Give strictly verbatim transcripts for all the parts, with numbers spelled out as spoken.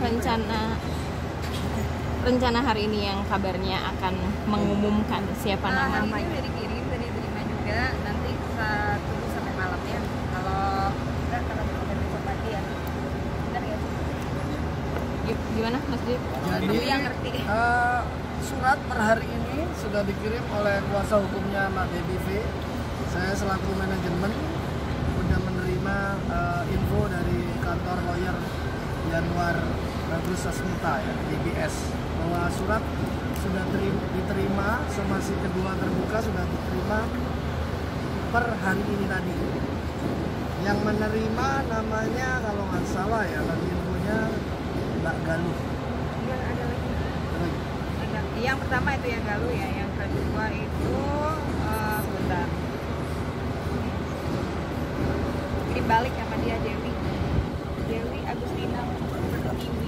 rencana rencana hari ini yang kabarnya akan mengumumkan siapa Nah, hari namanya? ini udah dikirim, udah diterima juga. Nanti kita tunggu sampai malam ya. Kalau enggak, kalau udah besok pagi ya. Benar ya? Gi- Gimana Mas Dip? Jadi Tapi yang ngerti. eh, surat per hari ini sudah dikirim oleh kuasa hukumnya Mbak Baby V. Saya selaku manajemen sudah menerima eh, info dari kantor lawyer Januar Bagus Sasmita ya, D B S, bahwa surat sudah teri- diterima, somasi kedua terbuka sudah diterima per hari ini tadi. Yang menerima namanya kalau nggak salah ya, tadi infonya Mbak Galuh. Yang ada lagi. Terus, Ada- Yang pertama itu yang Galuh ya, yang kedua itu eh, sebentar. Dibalik sama dia Dewi. Dewi Agustina Pertiwi.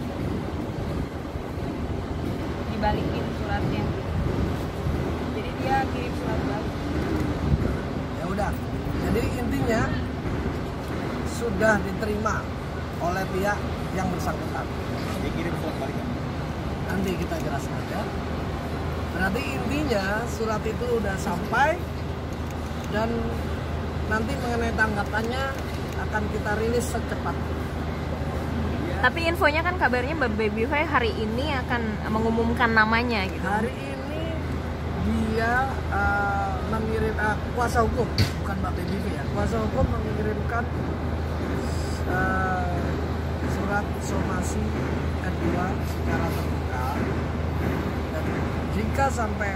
Dibalikin suratnya. Jadi dia kirim surat balik. ya udah. Jadi intinya sudah diterima oleh pihak yang bersangkutan. Dikirim surat balik. Nanti kita jelaskan ya. Berarti intinya surat itu udah sampai dan nanti mengenai tanggapannya akan kita rilis secepatnya. Tapi infonya kan kabarnya Mbak Baby V hari ini akan mengumumkan namanya gitu. Hari ini dia uh, mengirim uh, kuasa hukum, bukan Mbak Baby V ya. Kuasa hukum mengirimkan uh, surat somasi kedua secara terbuka. Dan jika sampai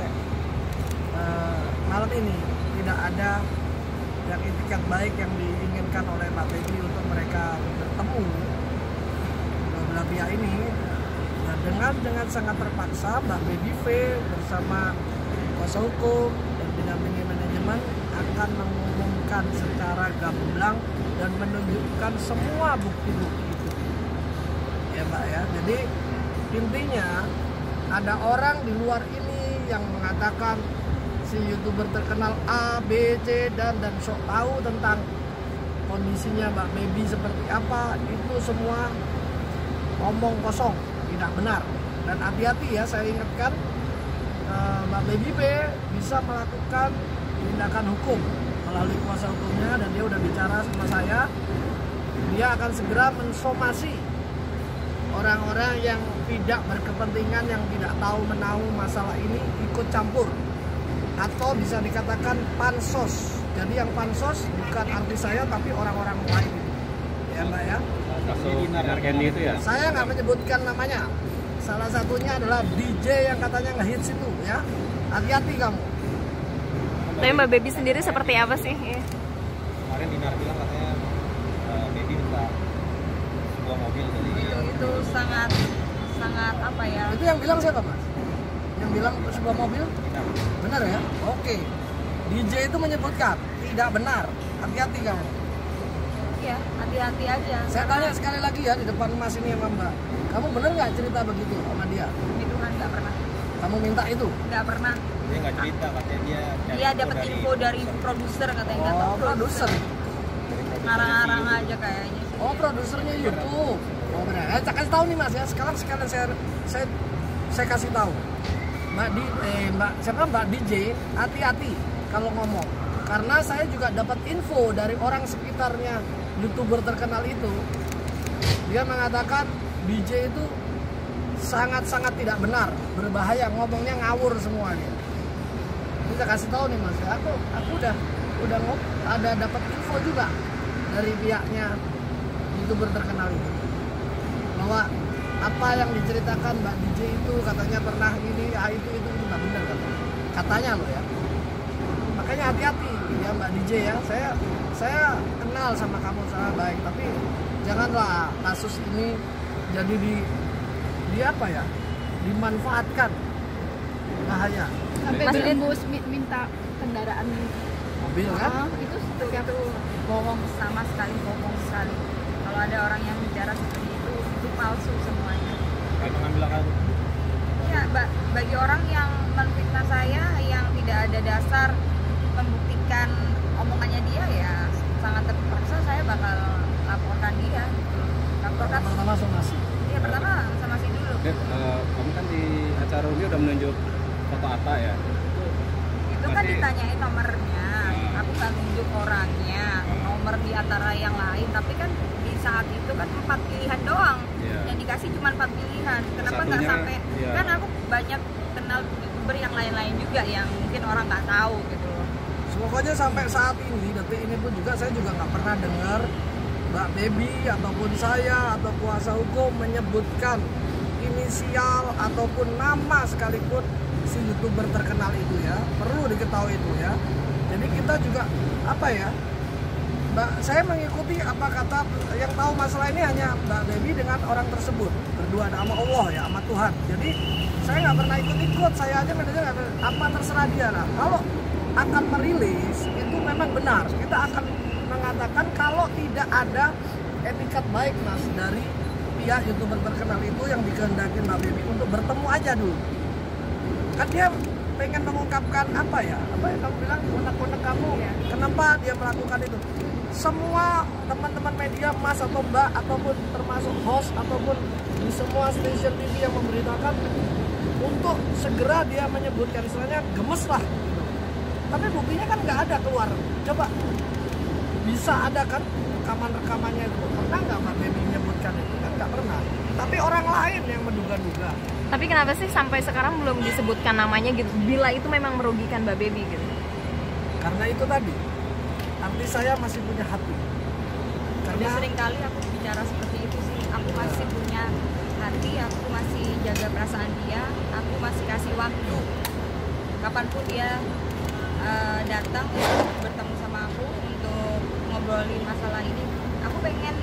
uh, malam ini tidak ada yang itikat baik yang diinginkan oleh Mbak Baby untuk mereka bertemu belah pihak ini, nah dengan dengan sangat terpaksa Mbak Baby V bersama kuasa hukum dan didampingi manajemen akan mengumumkan secara gamblang dan menunjukkan semua bukti-bukti itu ya Mbak ya. Jadi intinya ada orang di luar ini yang mengatakan si YouTuber terkenal A, B, C dan dan sok tahu tentang kondisinya Mbak Baby seperti apa, itu semua omong kosong, tidak benar. Dan hati-hati ya, saya ingatkan eh, Mbak Baby V bisa melakukan tindakan hukum melalui kuasa hukumnya, dan dia udah bicara sama saya, dia akan segera mensomasi orang-orang yang tidak berkepentingan, yang tidak tahu menahu masalah ini ikut campur, atau bisa dikatakan pansos. Jadi yang pansos bukan arti saya tapi orang-orang lain ya Mbak ya. Kasus Dinar Candy itu ya? Saya nggak menyebutkan namanya. Salah satunya adalah D J yang katanya ngehits itu ya. Hati-hati kamu. Tapi Mbak Baby sendiri seperti apa sih? Kemarin Dinar bilang katanya uh, Baby minta sebuah mobil dari Itu itu sangat sangat apa ya? Itu yang bilang siapa Mas? Yang bilang sebuah mobil? Dinar. Benar ya? Oke. D J itu menyebutkan tidak benar. Hati-hati kamu. Iya, hati-hati aja. Saya tanya sekali lagi ya di depan Mas ini sama Mbak. Kamu benar nggak cerita begitu sama dia? Demi Tuhan nggak pernah, Kamu minta itu? nggak pernah. Dia nggak cerita, katanya dia cari Dia dapat info dari produser katanya, nggak tahu Oh, produser. ngarang-ngarang aja kayaknya. Oh, produsernya YouTube. Oh, benar. Eh, saya kasih tahu nih Mas ya. Sekarang sekalian saya saya saya kasih tahu. Mbak di eh Mbak siapa Mbak D J, hati-hati kalau ngomong. Karena saya juga dapat info dari orang sekitarnya YouTuber terkenal itu. Dia mengatakan D J itu sangat-sangat tidak benar, berbahaya, ngomongnya ngawur semuanya. Ini saya kasih tahu nih Mas, aku aku udah udah ngop, ada dapat info juga dari pihaknya YouTuber terkenal itu, bahwa apa yang diceritakan Mbak D J itu katanya pernah ini, ah, itu itu itu nggak benar katanya. Katanya loh ya. Makanya hati-hati ya Mbak D J ya. Saya saya kenal sama kamu sangat baik, tapi janganlah kasus ini jadi di di apa ya? Dimanfaatkan. Bahaya. Sampai Mas berembus mi- minta kendaraan Mobil kan? ah, itu Itu itu bohong, sama sekali bohong sekali. Kalau ada orang yang bicara seperti itu, itu palsu semuanya. kayak mengambil akal. Ya, ba- bagi orang yang menfitnah saya yang tidak ada dasar membuktikan omongannya dia, ya sangat terpaksa saya bakal laporkan dia. Laporkan. Pertama somasi. Iya, Rumi udah menunjuk foto Atta ya. Itu kan Masih- ditanyain nomornya, Hmm. aku nggak nunjuk orangnya, nomor di antara yang lain. Tapi kan di saat itu kan empat pilihan doang, Iya. yang dikasih cuma empat pilihan. Kenapa nggak Satunya, sampai? iya. Kan aku banyak kenal youtuber yang lain-lain juga yang mungkin orang nggak tahu gitu loh. Pokoknya sampai saat ini, detik ini pun juga saya juga nggak pernah dengar Mbak Baby ataupun saya atau kuasa hukum menyebutkan inisial ataupun nama sekalipun si youtuber terkenal itu ya. Perlu diketahui itu ya. Jadi kita juga apa ya? Mbak, saya mengikuti apa kata yang tahu masalah ini hanya Mbak Baby dengan orang tersebut berdua sama Allah ya, sama Tuhan. Jadi saya nggak pernah ikut-ikut, saya aja manajer nggak pernah- apa terserah dia lah. Kalau akan merilis itu memang benar, kita akan mengatakan kalau tidak ada etikat baik mas dari pihak youtuber terkenal itu yang dikehendaki Mbak Baby untuk bertemu aja dulu. Kan dia pengen mengungkapkan apa ya, apa yang kamu bilang unek-unek kamu, kenapa dia melakukan itu. Semua teman-teman media mas atau mbak ataupun termasuk host ataupun di semua stasiun T V yang memberitakan untuk segera dia menyebutkan, istilahnya gemes lah gitu. Tapi buktinya kan nggak ada keluar. Coba bisa ada kan rekaman-rekamannya itu, pernah nggak Mbak Baby menyebutkan itu? Kan nggak pernah. Tapi orang lain yang menduga-duga. Tapi kenapa sih sampai sekarang belum disebutkan namanya gitu? Bila itu memang merugikan Mbak Baby gitu. Karena itu tadi, arti saya masih punya hati. Udah Karena sering kali aku bicara seperti itu sih. Aku masih punya hati, aku masih jaga perasaan dia, aku masih kasih waktu. Kapanpun dia eh, datang untuk bertemu sama aku untuk ngobrolin masalah ini, aku pengen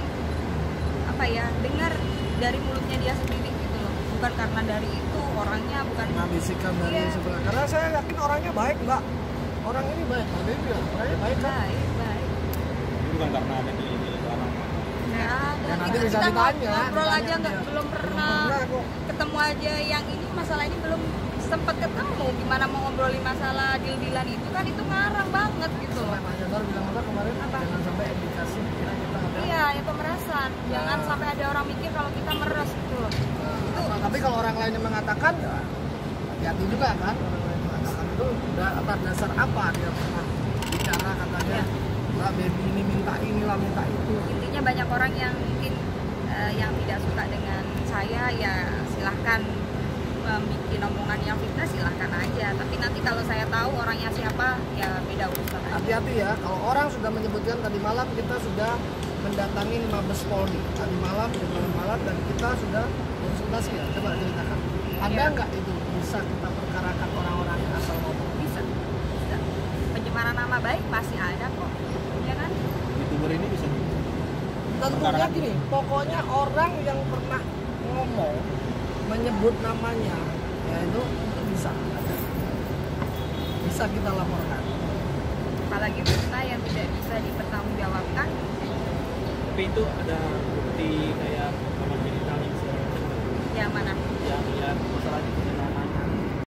apa ya, dengar dari mulutnya dia sendiri gitu loh. Bukan karena dari itu orangnya, bukan menghabiskan dari Iya. sebelah. Karena saya yakin orangnya baik mbak. Orang ini baik, Mbak Baby bilang orangnya baik kan. baik, baik. Ini bukan karena ada nilai-nilai orang. Nggak ada. Ya, nanti kita, bisa kita ditanya, ngobrol ditanya aja nggak, dia. belum pernah Pernah kok. ketemu aja yang ini, masalah ini belum sempat ketemu. Gimana mau ngobrolin masalah deal-dealan itu kan, itu ngarang banget gitu loh. Pak Jador bilang apa kemarin? Apa? Jangan sampai edukasi kira kita ada. Iya, ya pemerasan. Jangan sampai ada orang mikir kalau kita meres gitu loh. Itu Nah, tapi kalau orang lain yang mengatakan ya hati-hati juga kan. Orang lain mengatakan itu udah atas dasar apa dia pernah bicara katanya Iya. Mbak Baby ini minta inilah minta itu. intinya banyak orang yang mungkin eh, yang tidak suka dengan saya, ya silahkan bikin omongan yang fitnah, silahkan aja. Tapi nanti kalau saya tahu orangnya siapa, ya beda urusan aja. Hati-hati ya, kalau orang sudah menyebutkan tadi malam kita sudah mendatangi Mabes Polri tadi malam, jam malam dan kita sudah konsultasi ya. Coba ceritakan. Ada Iya. nggak itu bisa kita perkarakan orang-orang yang asal ngomong? Bisa, bisa. Pencemaran nama baik pasti ada kok, ya kan? Youtuber ini bisa Tentunya Perkarakan. gini, pokoknya orang yang pernah ngomong menyebut namanya, ya itu itu bisa ada. Bisa kita laporkan. Apalagi berita yang tidak bisa dipertanggungjawabkan. Tapi itu ada bukti kayak kamar genital yang se- Yang mana? yang yang masalah itu